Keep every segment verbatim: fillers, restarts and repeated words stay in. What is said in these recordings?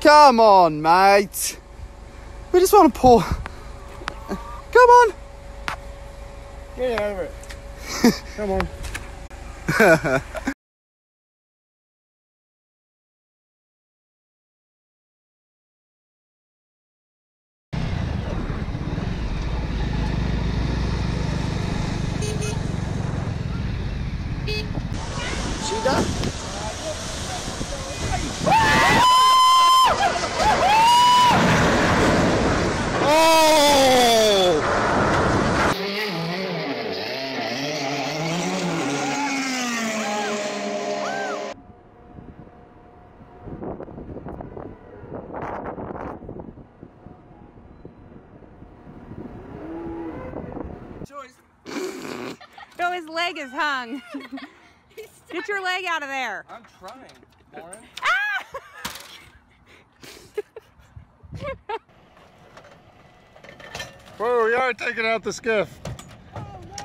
Come on, mate. We just want to pull. Come on. Get out of it. Come on. She done? Oh! No, his leg is hung. Get your leg out of there. I'm trying, Lauren. Ah! Whoa, we are taking out the skiff. Oh, no.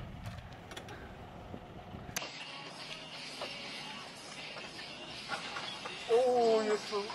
Oh, you're hilarious.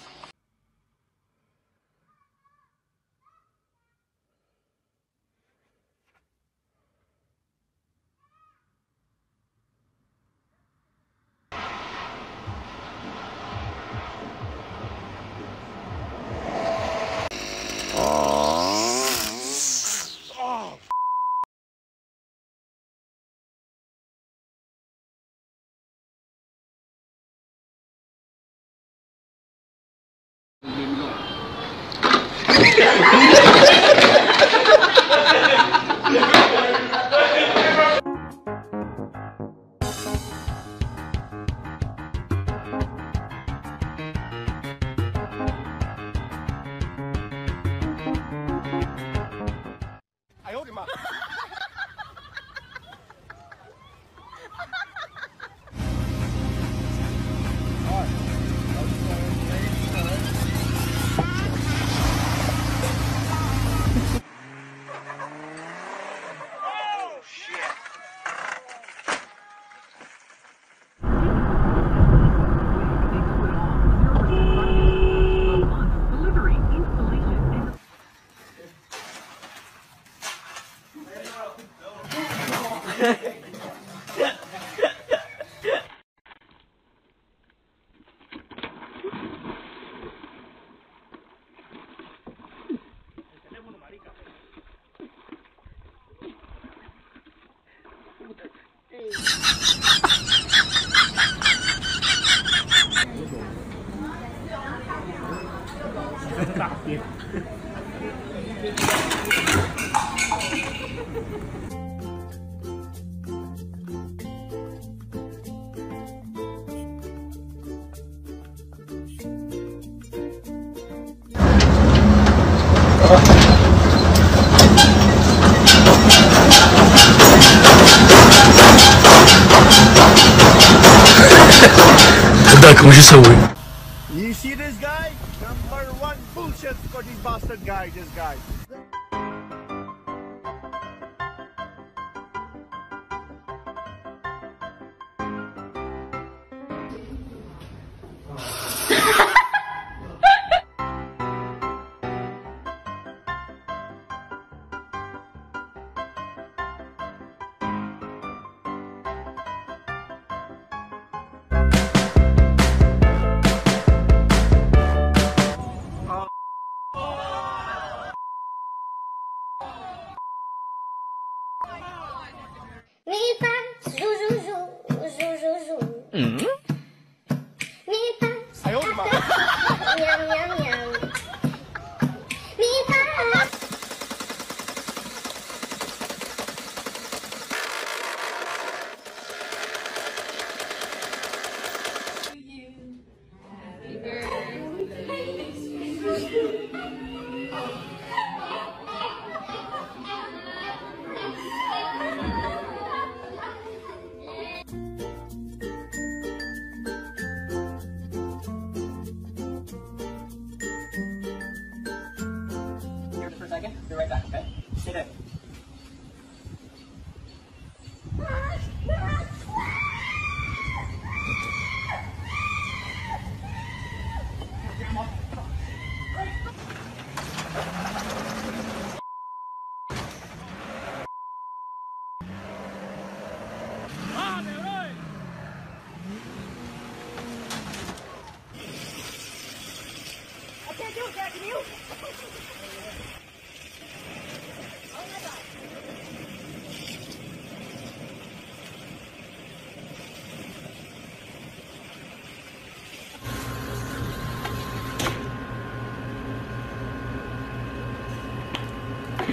I hold him up. You see this guy? Number one bullshit for this bastard guy, this guy. Mi pa, zu zu zu, zu zu zu. Mi pa, I hold him up. yum yum yum. Mi pa.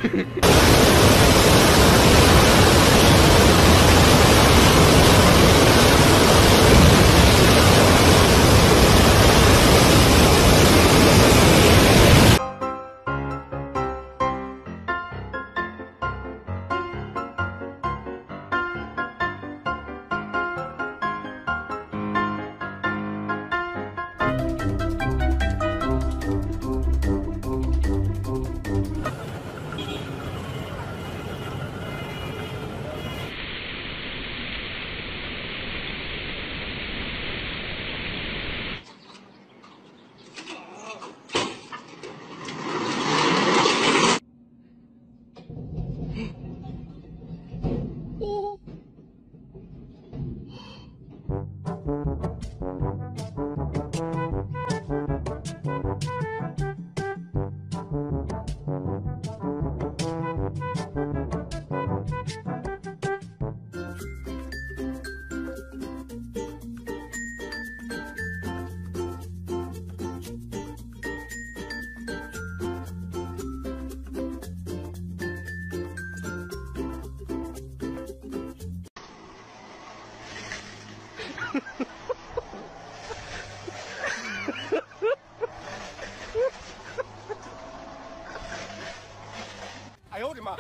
I owed him up.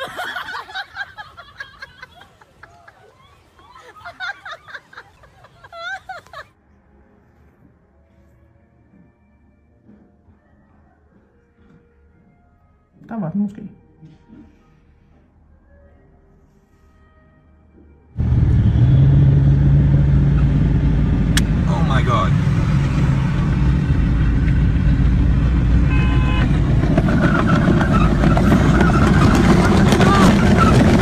Der var den måske.